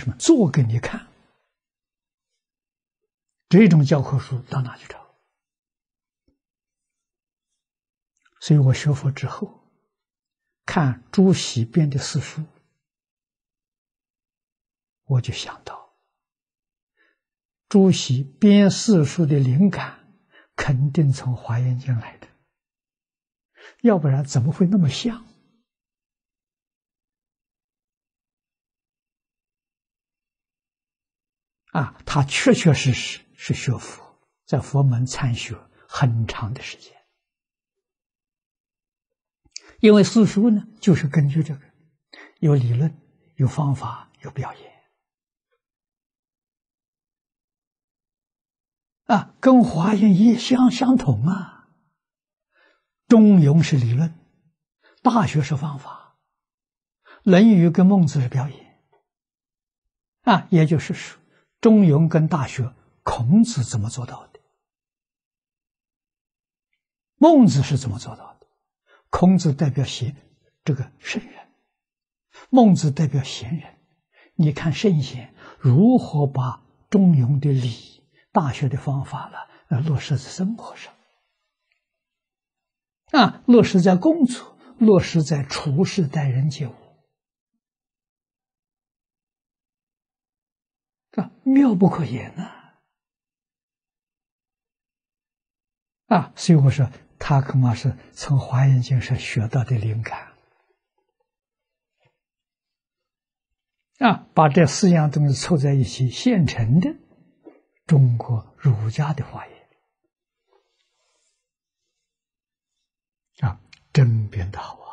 什么做给你看。这种教科书到哪去找？所以我学佛之后，看朱熹编的四书，我就想到，朱熹编四书的灵感肯定从《华严经》来的，要不然怎么会那么像？他确确实实是学佛，在佛门参学很长的时间。因为四书呢，就是根据这个，有理论，有方法，有表演。跟华严也相同啊。中庸是理论，大学是方法，论语跟孟子是表演。也就是说，中庸跟大学，孔子怎么做到的？孟子是怎么做到的？孔子代表这个圣人，孟子代表贤人。你看圣贤如何把中庸的理、大学的方法落实在生活上，落实在工作，落实在处事待人接物，妙不可言所以我说他恐怕是从《华严经》上学到的灵感把这四样东西凑在一起，现成的中国儒家的华严真编得好